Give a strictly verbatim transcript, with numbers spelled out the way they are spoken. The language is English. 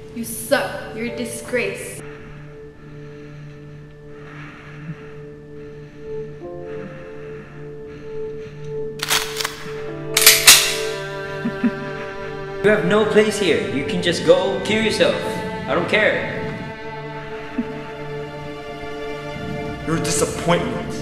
You suck. You're a disgrace. You have no place here. You can just go kill yourself. I don't care. You're a disappointment.